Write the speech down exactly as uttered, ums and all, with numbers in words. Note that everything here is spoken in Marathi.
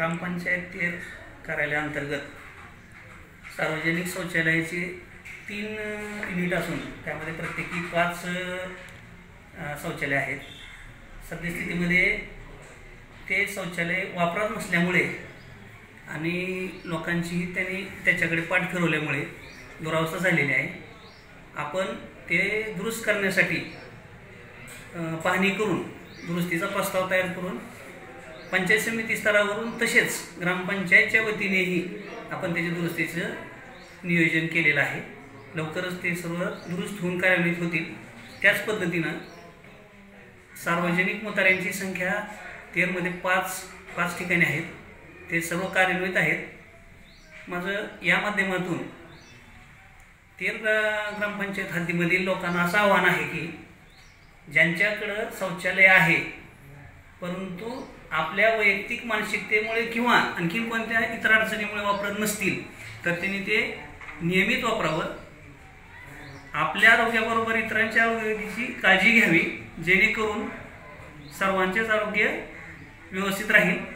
ग्रामपंचायत तेर कार्यालयाअंतर्गत सार्वजनिक शौचालयाचे तीन युनिट असून त्यामध्ये प्रत्येकी पाच शौचालय आहेत। सद्यस्थितीमध्ये ते शौचालय वापरात नसल्यामुळे आणि लोकांची त्यांनी त्याच्याकडे पाठ फिरवल्यामुळे दुरावस्था झालेली आहे। आपण ते दुरुस्त करण्यासाठी पाहणी करून दुरुस्तीचा प्रस्ताव तयार करून पंचायत समिती स्तरावरून तसेच ग्रामपंचायतच्या वतीनेही आपण त्याच्या दुरुस्तीचं नियोजन केलेलं आहे। लवकरच ते सर्व दुरुस्त होऊन कार्यान्वित होतील। त्याच पद्धतीनं सार्वजनिक मुताऱ्यांची संख्या तेरमध्ये पाच पाच ठिकाणी आहेत, ते सर्व कार्यान्वित आहेत। माझं या माध्यमातून तेर ग्रामपंचायत हद्दीमधील लोकांना असं आव्हान आहे की ज्यांच्याकडं शौचालय आहे परंतु आपल्या वैयक्तिक मानसिकतेमुळे किंवा आणखी कोणत्या इतर अडचणीमुळे वापरत नसतील तर त्यांनी ते नियमित वापरावं। आपल्या आरोग्याबरोबर इतरांच्या आरोग्याची काळजी घ्यावी जेणेकरून सर्वांचेच आरोग्य व्यवस्थित राहील।